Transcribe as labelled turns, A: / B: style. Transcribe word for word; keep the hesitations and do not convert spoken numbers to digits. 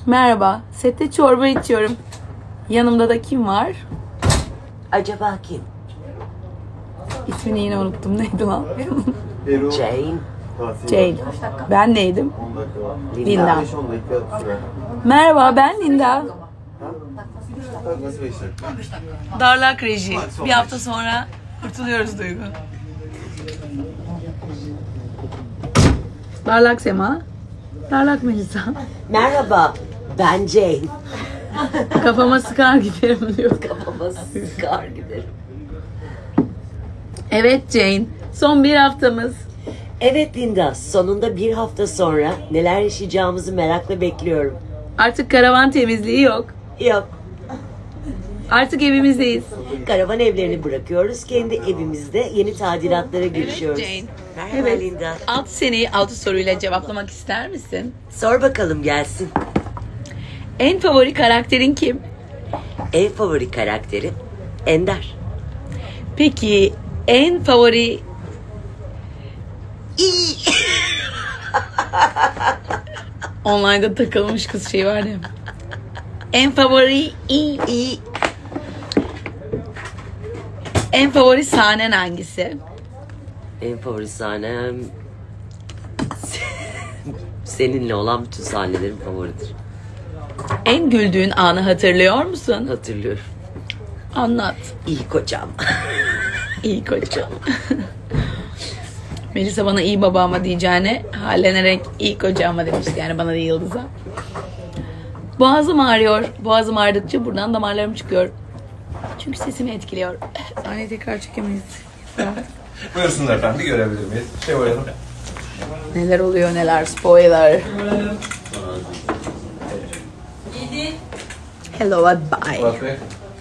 A: Merhaba. Sette çorba içiyorum. Yanımda da kim var?
B: Acaba kim?
A: İsmini yine unuttum. Neydi lan?
B: Jane.
A: Jane. Ben neydim?
B: Linda.
A: Linda. Merhaba, ben Linda. Darlak reji. Bir hafta sonra kurtuluyoruz Duygu. Darlak Sema. Darlak Melisa.
B: Merhaba, ben Jane.
A: Kafama sıkar giderim diyor.
B: Kafama sıkar giderim.
A: Evet Jane. Son bir haftamız.
B: Evet Linda, sonunda bir hafta sonra neler yaşayacağımızı merakla bekliyorum.
A: Artık karavan temizliği yok.
B: Yok,
A: Artık evimizdeyiz.
B: karavan evlerini bırakıyoruz. Kendi evimizde yeni tadilatlara girişiyoruz.
A: Jane.
B: Merhaba
A: Evet.
B: Linda.
A: Altı seneyi altı soruyla cevaplamak ister misin?
B: Sor bakalım gelsin.
A: En favori karakterin kim?
B: En favori karakterim Ender.
A: Peki en favori...
B: İyi.
A: Online'da takılmış kız şey var ya. En favori...
B: İyi. İyi.
A: En favori sahnen hangisi?
B: En favori sahnem seninle olan bütün sahnelerim favoridir.
A: En güldüğün anı hatırlıyor musun?
B: Hatırlıyorum.
A: Anlat.
B: İyi kocam.
A: İyi kocam. Melisa bana iyi babama diyeceğine hallenerek iyi kocama demişti. Yani bana değil Yıldız'a. Boğazım ağrıyor. Boğazım ağrıdıkça buradan damarlarım çıkıyor. Çünkü sesimi etkiliyor. Sahneyi tekrar çekemeyiz.
C: Buyursunlar efendim, görebilir miyiz? Şey oynayalım.
A: Neler oluyor neler, spoiler. Hello, bye.
C: Fuat Bey.